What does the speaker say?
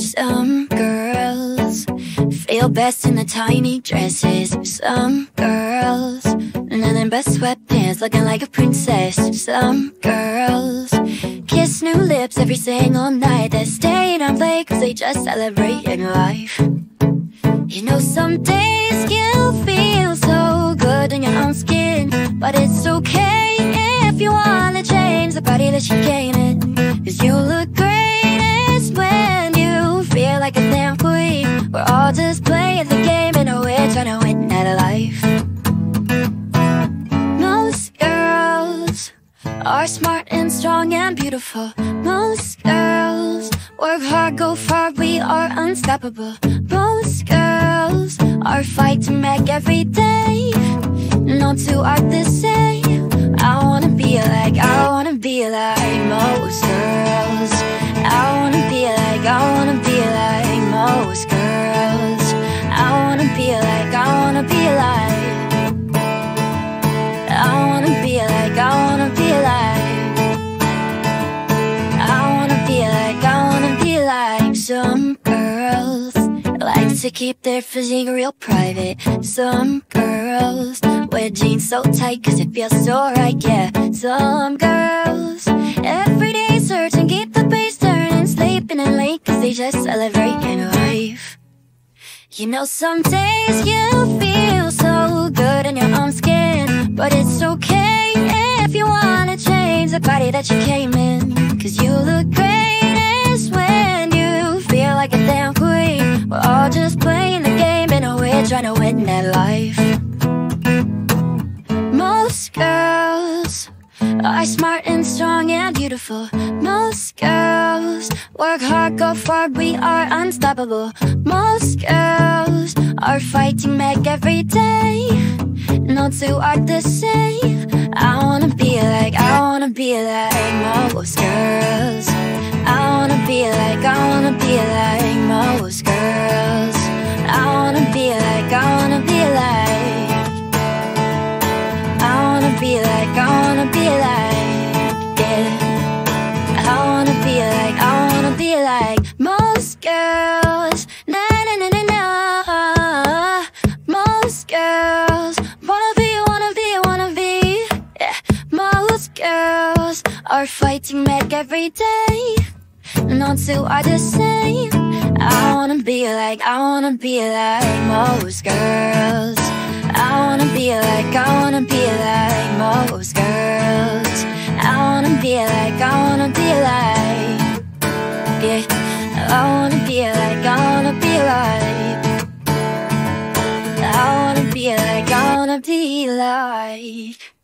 Some girls feel best in the tiny dresses. Some girls in their best sweatpants, looking like a princess. Some girls kiss new lips every single night. They're staying up late cause they just celebrating life. You know, some days you feel so good in your own skin, but it's okay if you wanna change the body that you came in. Cause you look greatest when you feel like a damn queen. We're all just playing the game and we're trying to win at life. Most girls are smart and strong and beautiful. Most girls work hard, go far, we are unstoppable. Most girls are fighting back every day. No two are the same. I wanna be like most girls. I wanna be like most girls. I wanna be like I wanna be like some girls like to keep their physique real private. Some girls wear jeans so tight cause it feels so right, yeah. Some girls every day search and keep the bass turning, sleeping in late cause they just celebrating life. You know, some days you feel so good in your own skin, but it's okay if you wanna change the body that you came in. Cause you look greatest when you feel like a damn queen. We're all just playing the game and we're trying to win that life. Most girls are smart and strong and beautiful. Most girls work hard, go far, we are unstoppable. Most girls are fighting back every day. No two are the same. I wanna be like most girls. I wanna be like most girls. I wanna be like I wanna be like yeah. I wanna be like most girls. Na na na na na. Most girls wanna be yeah. Most girls are fighting back every day. No two are the same. I wanna be like most girls. I wanna be like most girls. I wanna be like yeah. I wanna be like I wanna be like